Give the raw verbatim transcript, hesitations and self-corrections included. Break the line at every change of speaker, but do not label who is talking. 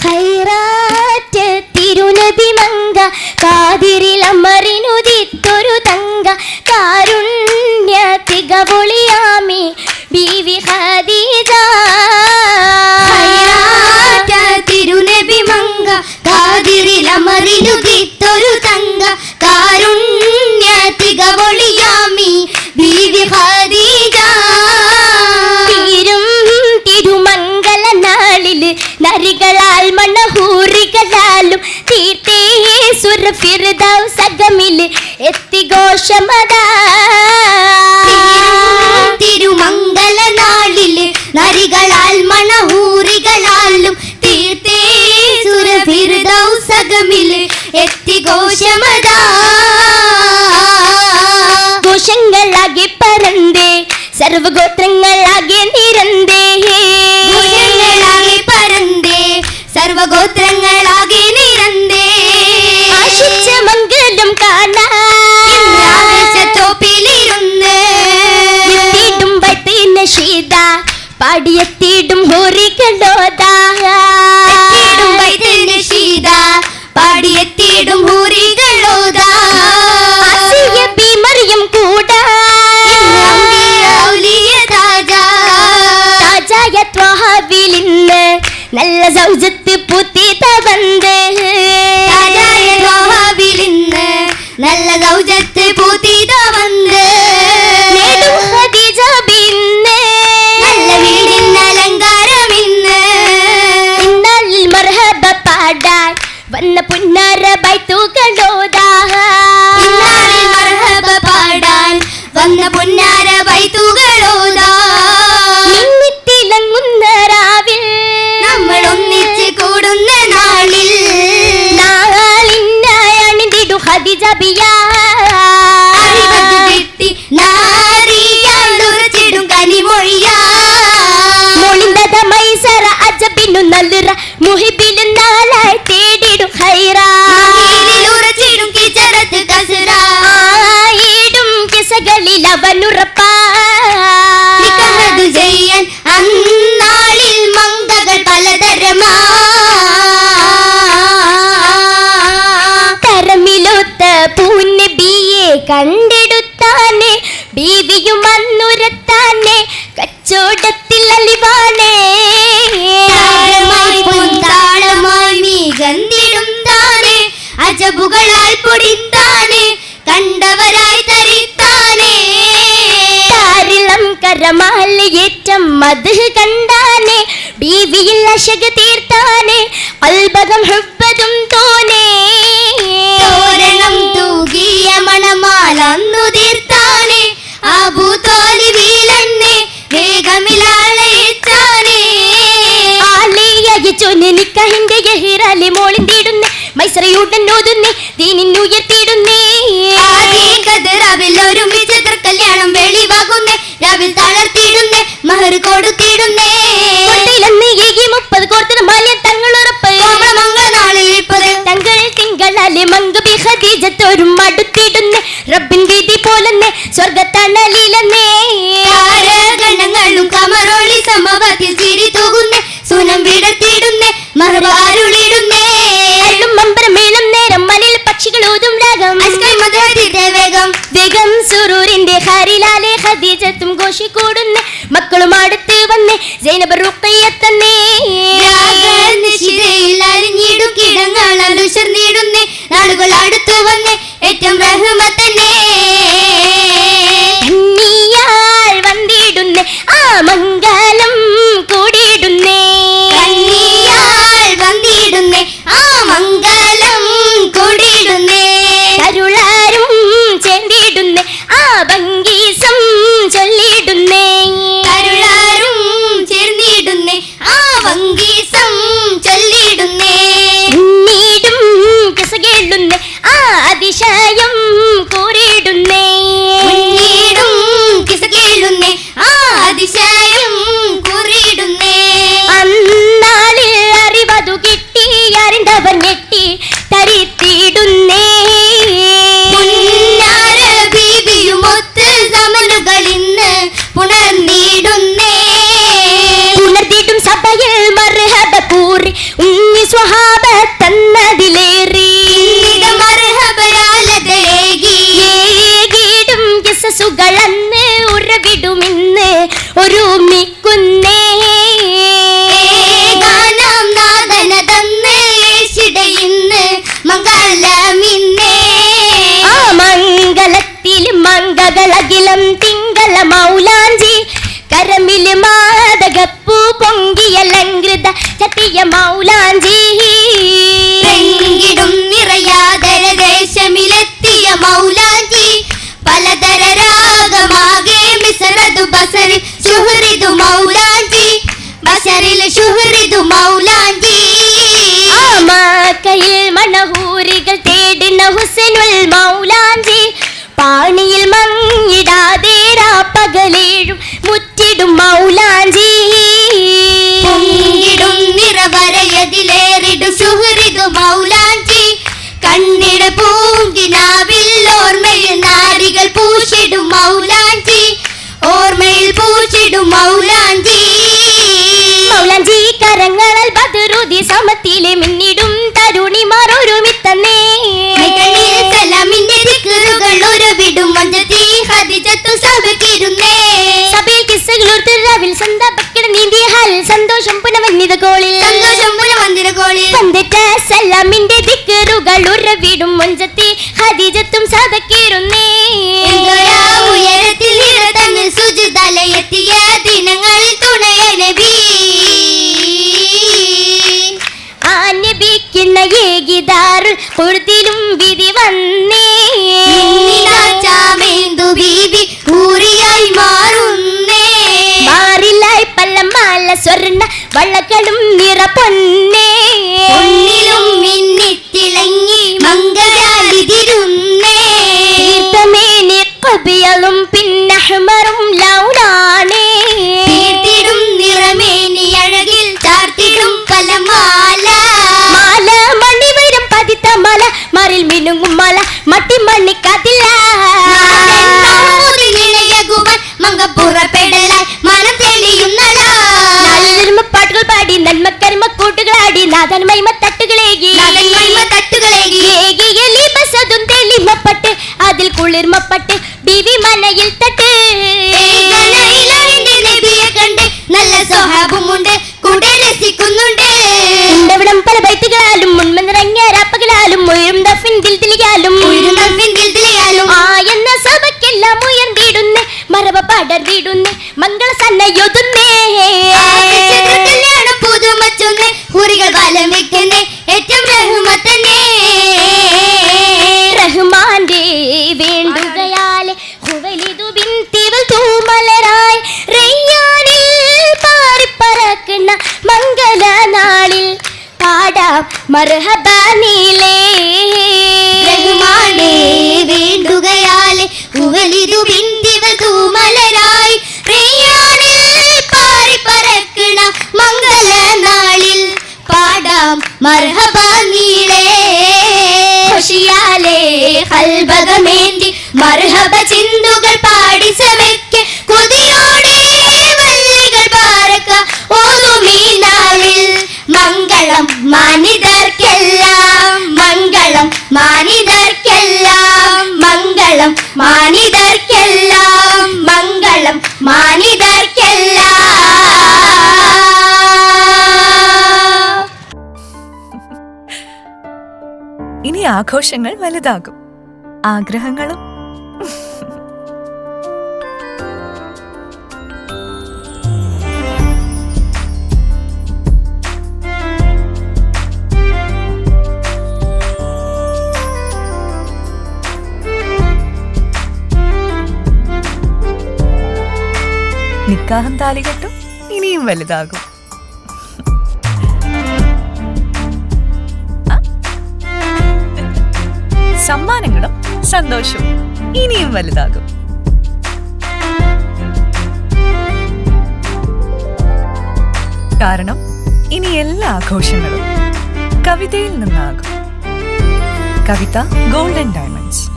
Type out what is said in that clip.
ഹൈറാറ്റ തിരുനബി മങ്ക കാതിരിൽ അമറിനുദിത്തൊരു തങ്ക കാരുണ്യ തികവൊളിയാമി ബീവി ഖദീജ.
ഹൈറാറ്റ തിരുനബി മങ്ക കാതിരിൽ അമറിനുദിത്തൊരു തങ്ക കാരുണ്യ തികവൊളിയാമി ബീവി ഖദീജ.
തീരും തിരുമംഗല നാളില് നരികളാൽ മണഹൂറികളാലും തീർത്തേ സുര ഫിർദൗസഗമില് എത്തി ഘോഷമതാ.
തിരുമംഗല നാളില് നരികളാൽ മണഹൂറികളാലും തീർത്തേ സുര ഫിർദൗസഗമില് എത്തി ഘോഷമതാ.
ഘോഷങ്ങളാകെ പരന്തേ സർവഗോത്രങ്ങളാകെ നിരന്തേ.
ഘോഷങ്ങളാകെ പരന്തേ സർവഗോത്രങ്ങളാകെ നിരന്തേ.
ആശിച്ച മംഗലം കാണാൻ
തോപ്പിലിരുന്ന്
എത്തിയിടും ബൈത്തിന് ഷീദ പാടിയെത്തിയിടും ഹൂറികളോദാ.
എത്തിയിടും ബൈത്തിന് ഷീദ പാടിയെത്തിയിടും ഹൂറികളോദാ.
ആസിയ ബി മറിയം കൂടാ താജായ ത്വഹാവിലിന്ന് നല്ല സൗജത്ത് പുത്തിത വന്ന്.
താജായ ത്വഹാവിലിന്ന് നല്ല സൗജത്ത് പുത്തിത വന്ന്.
നേടും ഖദീജ ബിന്ന്
നല്ല വീടിന് അലങ്കാരമിന്ന്.
ഇന്നൽ മർഹബ പാടാൻ വന്ന പുന്നാര ബൈത്തുകളോദാ.
ഇന്നാളിൽ മർഹബ പാടാൻ വന്ന പുന്നാര ബൈത്തുകളോദാ.
മിന്നിത്തിളങ്ങുന്ന രാവിൽ
നമ്മൾ ഒന്നിച്ച് കൂടുന്ന നാളിൽ
നാളിന്നായി അണിതിടും ഖദീജ ബിയാ.
അഴിവത്ത് കെട്ടി നാരിയാണ്ടുറച്ചിടും കനിമൊഴിയാ.
മൊളിന്തത മൈസറ അജബിനു നല്ലുറ മുഹിബിലും നാളായി തേടിടും ഖൈറാ.
ഉറച്ചിടും കിച്ചറത്ത് കസറ
ആയിടും കിസകളിൽ അവനുറപ്പാ.
നിക്കഹത് ചെയ്യാൻ അന്നാളിൽ മങ്കകൾ പലതരമാ.
തരമിലൊത്ത പൂനബിയെ കണ്ടെടുത്താനെ ബീവിയും അന്നുരത്താനെ കച്ചോടത്തിൽ അലിവാനേ.
താളമായി പൊൻതാളമായി നീ ഗന്ധിടും താനെ അജബുകളാൽ പൊടിത്താനെ കണ്ടവരായി തരിത്താനെ.
താരിളം കരമാലയേറ്റം മധു കണ്ടാനെ ബീവിയിൽ അശക തീർത്താനെ അൽബകം ഹുബ്ബതും തോനേ.
തോരണം തൂകിയ മണമാലന്നു തീർത്താനെ അബൂ ത്വാലിബിലെന്നെ വേഗമിലാളയച്ചാനെ.
ആലിയയച്ചോനെ നിക്കഹിന്റെ യഹിറാലെ മോളിന്തിടുന്നേ മൈസറയുടൻ ഓതുന്നേ ദീനിനുയർത്തിയിടുന്നേ.
ആദികദറാവിൽ ഒരുമിച്ച് കല്യാണം വെളിവാകുന്നേ രാവിൽ തളർത്തിയിടുന്നേ മഹർ കൊടുത്തിടുന്നേ.
കൊണ്ടയിലന്ന് ഏകി മുപ്പത് കോർത്തന മാല്യം തങ്ങളുറപ്പ്
മംഗളനാളിൽ ഇപ്പത്
തങ്ങൾ തിങ്കളാലെ മങ്ക ഖദീജത്തോരും അടുത്തിടുന്നേ റബ്ബിൻ വിധി പോലെന്നേ സ്വർഗത്തണലിലെന്നേ.
താരഗണങ്ങളും കമറൊളി സമവാത്തിൽ ചിരി തൂകുന്നേ സുനം വിടർത്തിടുന്നേ മഹർവാരുളിടുന്നേ.
അല്ലും മമ്പരമേളം നേരം മനിൽ പക്ഷികൾ ഊതും രാഗം
വേഗം
വേഗം സുറൂരിന്റെ ഹാരിലാലെ ഖദീജത്തും ഘോഷിക്കൂടുന്നേ മക്കളും അടുത്ത് വന്നേ സൈനബ് റുഖയ്യത്തന്നേ.
നിശിതയിൽ അരിഞ്ഞിടും കിടങ്ങൾ അലുശർന്നിടുന്നേ നാളുകൾ അടുത്തു വന്നേ ഏറ്റവും റഹ്മത്തന്നേ.
കന്നിയാൾ വന്നിടുന്നേ ആ മംഗലം കൂടിയിടുന്നേ.
കന്നിയാൾ വന്നിടുന്നേ ആ മംഗലം കൂടിയിടുന്നേ.
കരുളാരും ചേർന്നിടുന്നേ ആ ഭംഗീസം ചൊല്ലിയിടുന്നേ.
കരുളാരും ചേർന്നിടുന്നേ ആ ഭംഗീസം ചൊല്ലിയിടുന്നേ.
ഉണ്ണീടും കസകേളുന്നേ ആ അതിശയം കൂറിയിടുന്നേ.
ഉണ്ണീടും കിസകേളുന്നേ ആ അതിശയം കൂറിയിടുന്നേ.
അന്നാളിൽ അറിവതു കിട്ടി അറിന്തവർ ഞെട്ടി തരിത്തിടുന്നേ.
പുന്നാര ബീവിയുമൊത്ത് സമനുകൾ ഇന്ന് പുണർന്നിടുന്നേ.
പുണർത്തിടും സഭയിൽ മർഹബ കൂറി ഉണ്ണി സ്വഹാബത്തന്നതിലേറി
മർഹബയാലതേകിടും
യശസ്സുകളന്ന് ഉറവിടുമിന്ന് ഒരുമിക്കുന്നേ
ഗാനം നാദന തന്ന് ശിടയിന്ന് മംഗളമിന്നേ
ആ മംഗളത്തിൽ മംഗളകിലം തിങ്കള മൗലാഞ്ചി കരമില് മാതകപ്പൂ പൊങ്കിയലങ്കൃത ചട്ടിയ മൗലാഞ്ചി
തെങ്കിടും നിറയാതര ദേശമിലെത്തിയ മൗലാഞ്ചി പലതര രാഗമാകെ മിസറതു ബസറിൽ ശുഹ്രിദു മൗലാഞ്ചി ബസറിൽ ശുഹ്രിദു മൗലാഞ്ചി
ആ മക്കയിൽ മണഹൂരികൾ തേടുന്ന ഹുസനുൽ മൗലാഞ്ചി പാണിയിൽ മങ്ങിടാതെ രാപ്പകലേഴും മുറ്റിടും മൗലാഞ്ചി
പൊങ്കിടും നിറവരയതിലേറിടും ശുഹ്രിദു മൗലാഞ്ചി കണ്ണിട പൂങ്കിനാവിൽ ഓർമ്മയിൽ നാരികൾ പൂശിടും മൗലാഞ്ചി ഓർമ്മയിൽ പൂശിടും മൗലാഞ്ചി
മൗലാഞ്ചി കരങ്ങളൽ ബദറുദി സമത്തിലെ മിന്നിടും തരുണിമാർ ഒരുമിത്തന്നേ
സലാമിന്റെ ദിക്റുകൾ ഉറവിടും മഞ്ചത്തി ഖദീജത്തു സബകിരുന്നേ
സബയിൽ കിസ്സകളോർത്ത് രാവിൽ സന്താപക്കിട നീന്തി ഹൽ സന്തോഷം പുനവന്നിത കോളിൽ
സന്തോഷം പുനവന്നിത കോളിൽ
പന്തിട്ട സലാമിന്റെ ദിക്റുകൾ ഉറവിടും മഞ്ചത്തി ഖദീജത്തും സബകിരുന്നേ
എന്തൊരാ ഉയരത്തിൽ ഇറതങ്ങിൽ സുജുദലയെത്തിയ ദിനങ്ങളിൽ തുണയ നബി
ആ നബിക്കുന്ന ഏകിദാറുൽ ഖുർദിലും വിധി വന്നേ
ചാമേന്ദു ബീബി ഊറിയായി മാറുന്നേ
മാറിലായി പല്ലമാല സ്വർണ്ണ വള്ളകളും നിറ പൊന്നേ
പൊന്നിലും മിന്നിത്തിളങ്ങി മംഗളാലിതിരുന്നേ
തീർത്ഥമേനി കബിയലും പിന്നഹ്മറും ലൗലാണേ
തീർത്തിടും നിറമേനി അഴകിൽ ചാർത്തിടും പലമാല
മാല മണി വരും പതിത്ത മല മറിൽ മിനുങ്ങും മല മട്ടി മണ്ണിക്കാതില്ല
മങ്കപ്പുറപ്പെടലായി മനം തെളിയുന്നല
പാട്ടുകൾ പാടി നന്മക്കർമ്മ കൂട്ടുകളാടി നാഥൻ മൈമ തട്ടുകളേകി
തട്ടുകളേകി
ബസതും തെളിമപ്പെട്ട് അതിൽ കുളിർമപ്പെട്ട് ബിവി മനയിൽ തട്ട്
നബിയെ കണ്ട് നല്ല സ്വഹാബുമുണ്ട് കൂടെ രസിക്കുന്നുണ്ട്
ഉണ്ടവിടം പല ബൈത്തുകളാലും മുൻമനിറങ്ങിയ രാപ്പകളാലും ഉയരും ദഫിൻ ദിൽദിലിയാലും ആ എന്ന സഭയ്ക്കെല്ലാം ഉയർന്നിടുന്നേ മറവ പടർന്നിടുന്നേ മംഗള സന്നയൊതുന്നേ
പുതുമച്ചൊന്ന് ഹുറികൾ വലം വെക്കുന്നേ ഏറ്റവും റഹ്മത്തന്നെ
റഹ്മാന്റെ വേണ്ടുകയാലെ ഹുവലിദു ബിൻതിവൽ തൂമലരായി റയ്യാനിൽ പാറിപ്പറക്കുന്ന മംഗള നാളിൽ പാടാം മർഹബ നീലേ
റഹ്മാനെ വേണ്ടുകയാലെ ഹുവലിദു ബിൻതിവൽ തൂമലരായി റയ്യാനിൽ പാറിപ്പറക്കുന്ന മംഗള നാളിൽ പാടാം മർഹബ നീളേ ഖുഷിയാലേ ഖൽബകമേന്തി മർഹബ ചിന്തുകൾ പാടി സഭയ്ക്ക് കൊതിയോടെ വല്ലികൾ പാറക്ക ഓതുമീ നാളിൽ മംഗളം മാനിതർക്കെല്ലാം മംഗളം മാനിതർക്കെല്ലാം മംഗളം മാനിതർക്കെല്ലാം മംഗളം മാനിതർക്കെല്ലാം.
ഇനി ആഘോഷങ്ങൾ വലുതാകും, ആഗ്രഹങ്ങളും. നിക്കാഹം താലികെട്ടും ഇനിയും വലുതാകും. സമ്മാനങ്ങളും സന്തോഷവും ഇനിയും വലുതാകും. കാരണം ഇനി എല്ലാ ആഘോഷങ്ങളും കവിതയിൽ നിന്നാകും. കവിത ഗോൾഡൻ ഡയമണ്ട്സ്.